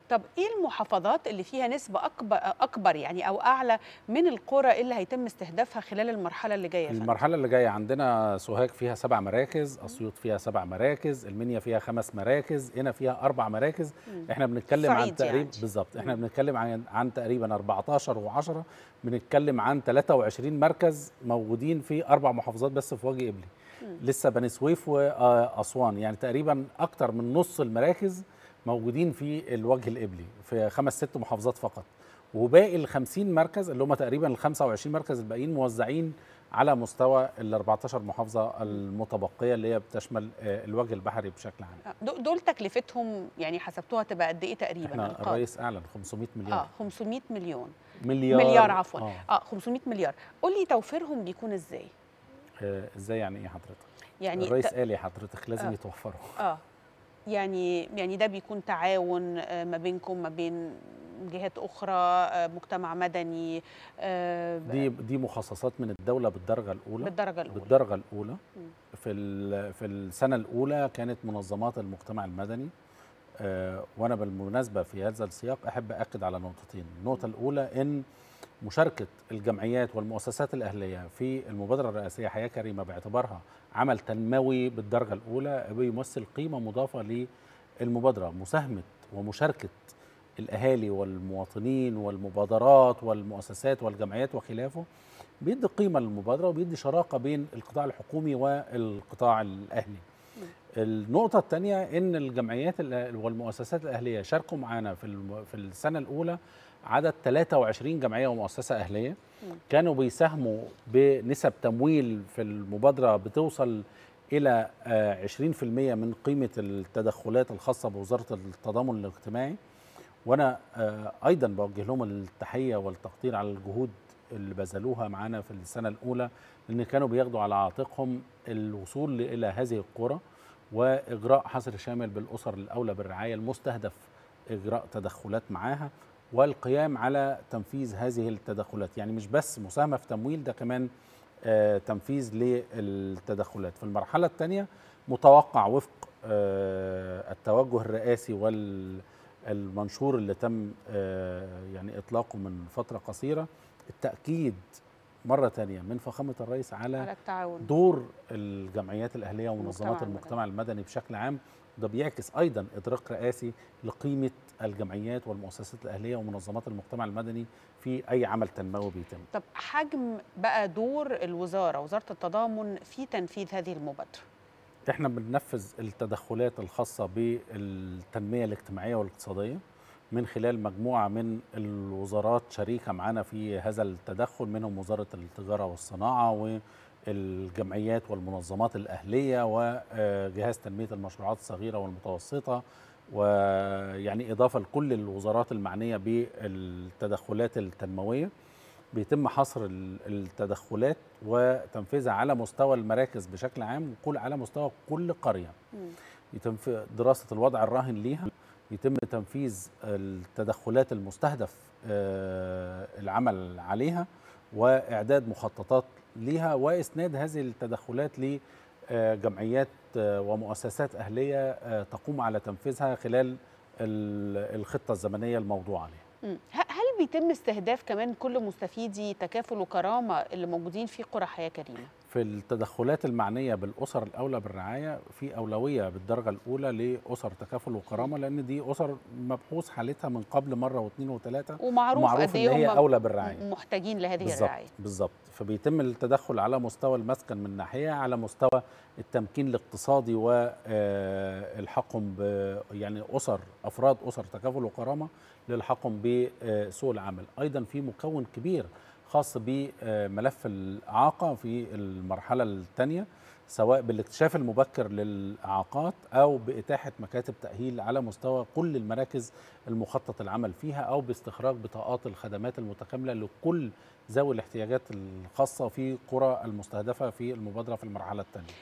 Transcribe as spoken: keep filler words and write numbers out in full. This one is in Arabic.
طب إيه المحافظات اللي فيها نسبة أكبر أكبر يعني أو أعلى من القرى اللي هيتم استهدافها خلال المرحلة اللي جاية يا فندم؟ المرحلة اللي جاية عندنا سوهاج فيها سبع مراكز، إمم. أسيوط فيها سبع مراكز، المنيا فيها خمس مراكز، قنا فيها أربع مراكز. إمم. إحنا بنتكلم عن الصعيد تقريبا يعني. بالضبط، إحنا إمم. بنتكلم عن عن تقريبا أربعتاشر و10، بنتكلم عن تلاتة وعشرين مركز موجودين في أربع محافظات بس في وجه قبلي. إمم. لسه بني سويف وأسوان، يعني تقريبا أكتر من نص المراكز موجودين في الوجه القبلي في خمس ست محافظات فقط. وباقي ال خمسين مركز اللي هم تقريبا ال خمسة وعشرين مركز الباقيين موزعين على مستوى ال أربعتاشر محافظة إمم. المتبقية اللي هي بتشمل آه، الوجه البحري بشكل عام. آه، د دول تكلفتهم يعني حسبتوها تبقى قد إيه تقريبًا احنا القادم؟ الرئيس أعلن خمسمائة مليار. آه، خمسمائة مليون. مليار مليار عفوًا. اه آه، خمسمائة مليار. قُل لي توفيرهم بيكون إزاي؟ آه، ازاي يعني ايه حضرتك؟ يعني ت الرئيس قال يا حضرتك لازم آه. يتوفروا. آه. يعني يعني ده بيكون تعاون آآ ما بينكم ما بين جهات أخرى، آآ مجتمع مدني، آآ ب دي دي مخصصات من الدولة بالدرجة الأولى. بالدرجة الأولى. بالدرجة الأولى. إمم. في ال- في السنة الأولى كانت منظمات المجتمع المدني. آه، وأنا بالمناسبة في هذا السياق أحب أكد على نقطتين. النقطة إمم. الأولى إن مشاركة الجمعيات والمؤسسات الأهلية في المبادرة الرئاسية حياة كريمة باعتبارها عمل تنموي بالدرجة الأولى بيمثل قيمة مضافة للمبادرة. مساهمة ومشاركة الأهالي والمواطنين والمبادرات والمؤسسات والجمعيات وخلافه بيدي قيمة للمبادرة وبيدي شراكة بين القطاع الحكومي والقطاع الأهلي. إمم. النقطة الثانية إن الجمعيات الأ- والمؤسسات الأهلية شاركوا معانا في الم- في السنة الأولى عدد تلاتة وعشرين جمعية ومؤسسة أهلية. إمم. كانوا بيساهموا بنسب تمويل في المبادرة بتوصل إلى آه، عشرين في المية من قيمة التدخلات الخاصة بوزارة التضامن الاجتماعي. وأنا آه، أيضا بوجه لهم التحية والتقدير على الجهود اللي بذلوها معانا في السنة الأولى، لأن كانوا بياخدوا على عاتقهم الوصول إلى هذه القرى وإجراء حظر شامل بالأسر الأولى بالرعاية المستهدف إجراء تدخلات معاها والقيام على تنفيذ هذه التدخلات. يعني مش بس مساهمة في تمويل، ده كمان آه، تنفيذ للتدخلات. في المرحلة الثانية متوقع وفق آه، التوجه الرئاسي والمنشور اللي تم آه، يعني إطلاقه من فترة قصيرة التأكيد مرة تانية من فخامة الرئيس على على التعاون. دور الجمعيات الأهلية ومنظمات المجتمع المدني. المجتمع المدني بشكل عام. ده بيعكس أيضا إدراك رئاسي لقيمة الجمعيات والمؤسسات الأهلية ومنظمات المجتمع المدني في أي عمل تنموي بيتم. طب حجم بقى دور الوزارة، وزارة التضامن في تنفيذ هذه المبادرة؟ احنا بننفذ التدخلات الخاصة بالتنمية الاجتماعية والاقتصادية من خلال مجموعة من الوزارات شريكة معنا في هذا التدخل، منهم وزارة التجارة والصناعة والجمعيات والمنظمات الأهلية وجهاز تنمية المشروعات الصغيرة والمتوسطة، ويعني إضافة لكل الوزارات المعنية بالتدخلات التنموية. بيتم حصر ال- التدخلات وتنفيذها على مستوى المراكز بشكل عام وكل على مستوى كل قرية. مم. يتم في دراسة الوضع الراهن ليها، يتم تنفيذ التدخلات المستهدف آه، العمل عليها وإعداد مخططات ليها وإسناد هذه التدخلات لجمعيات ومؤسسات أهلية آه، تقوم على تنفيذها خلال ال- الخطة الزمنية الموضوع عليها. مم. ه- هل بيتم استهداف كمان كل مستفيدي تكافل وكرامة اللي موجودين في قرى حياة كريمة؟ في التدخلات المعنية بالأسر الأولى بالرعاية في أولوية بالدرجة الأولى لأسر تكافل مم. وكرامة، لأن دي أسر مبحوث حالتها من قبل مرة واثنين وثلاثة ومعروف ومعروف قد إن ايه هي هم أولى بالرعاية. م- محتاجين لهذه بالظبط الرعاية. بالظبط. فبيتم التدخل على مستوى المسكن من ناحية، على مستوى التمكين الاقتصادي والحقهم ب يعني أسر أفراد أسر تكافل وكرامة للحقهم بسوق العمل. أيضا في مكون كبير خاص بملف الإعاقة في المرحلة الثانية، سواء بالاكتشاف المبكر للإعاقات أو بإتاحة مكاتب تأهيل على مستوى كل المراكز المخطط العمل فيها، أو باستخراج بطاقات الخدمات المتكاملة لكل ذوي الاحتياجات الخاصة في قرى المستهدفة في المبادرة في المرحلة الثانية.